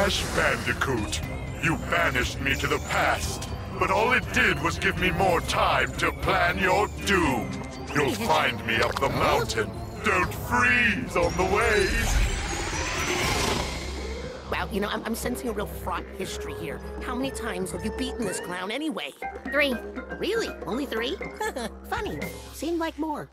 Crash Bandicoot. You banished me to the past, but all it did was give me more time to plan your doom. You'll find me up the mountain. Don't freeze on the way. Well, you know, I'm sensing a real fraught history here. How many times have you beaten this clown anyway? 3. Really? Only 3? Funny. Seemed like more.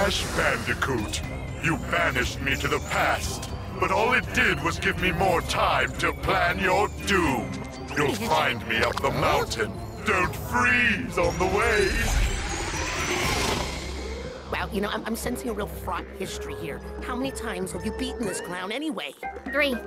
Crash Bandicoot. You banished me to the past, but all it did was give me more time to plan your doom. You'll find me up the mountain. Don't freeze on the way. Well, you know, I'm sensing a real fraught history here. How many times have you beaten this clown anyway? 3.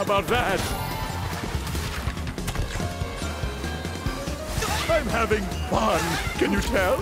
about that? I'm having fun, can you tell?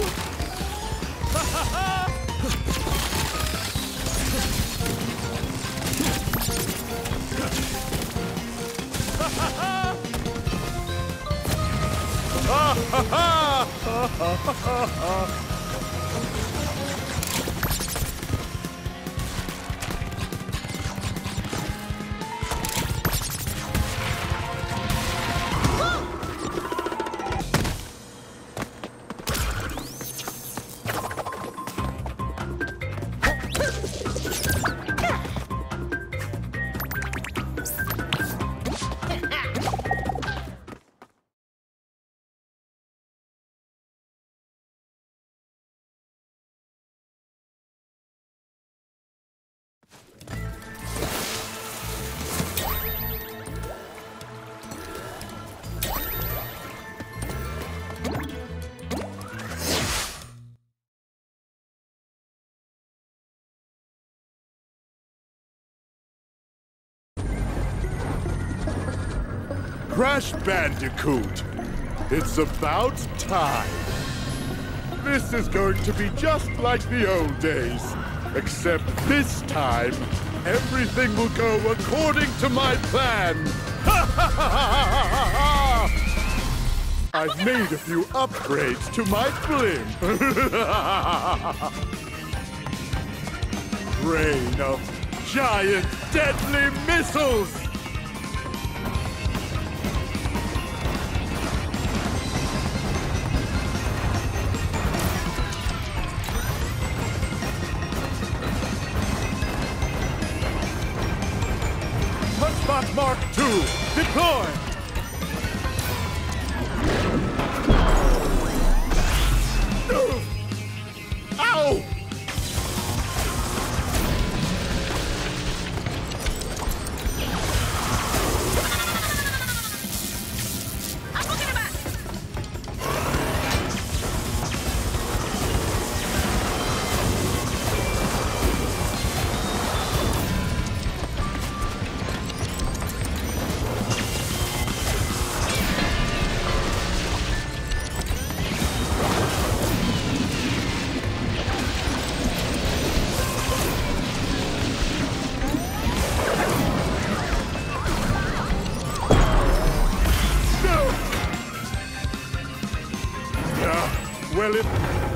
Crash Bandicoot! It's about time! This is going to be just like the old days. Except this time, everything will go according to my plan! I've made a few upgrades to my blimp! Rain of giant deadly missiles! Punchbox Mark II, deploy! Ow! Well, it...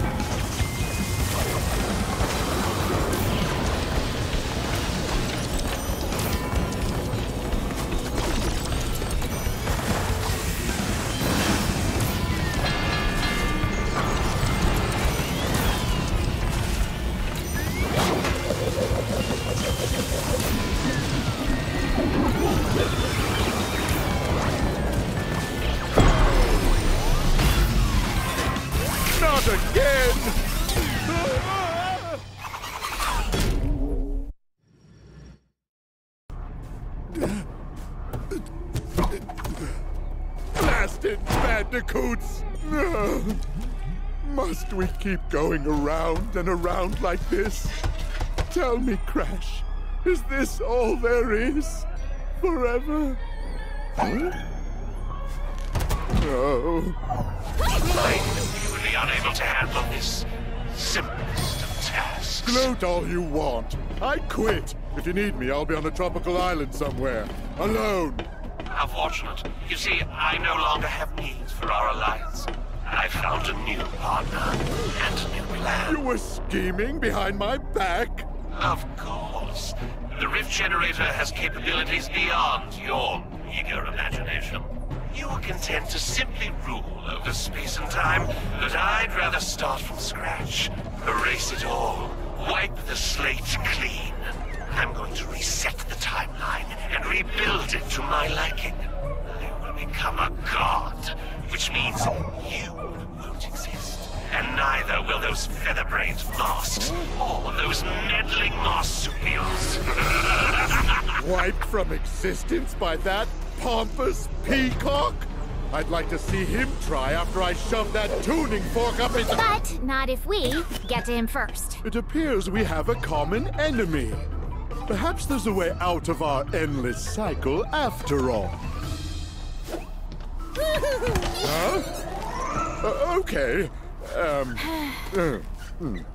Not again! Blasted bandicoots! Must we keep going around and around like this? Tell me, Crash, is this all there is? Forever? No. I'm really unable to handle this simplest of tasks. Gloat all you want. I quit. If you need me, I'll be on a tropical island somewhere. Alone. How fortunate. You see, I no longer have need for our alliance. I found a new partner and a new plan. You were scheming behind my back? Of course. The rift generator has capabilities beyond your eager imagination. You were content to simply rule over space and time, but I'd rather start from scratch. Erase it all. Wipe the slate clean. I'm going to reset the timeline and rebuild it to my liking. I will become a god, which means you won't exist. And neither will those feather-brained masks or those meddling marsupials. Wiped from existence by that pompous peacock? I'd like to see him try after I shove that tuning fork up his... But not if we get to him first. It appears we have a common enemy. Perhaps there's a way out of our endless cycle after all. Huh? Okay.